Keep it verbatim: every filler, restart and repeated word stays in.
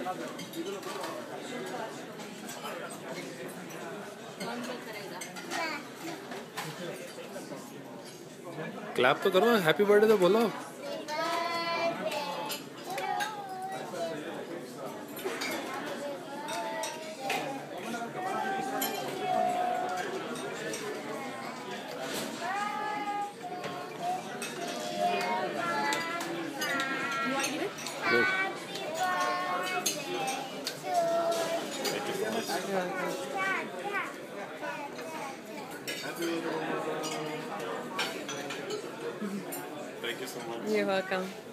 Clap तो करो, happy birthday तो बोलो। Thank you so much. You're welcome.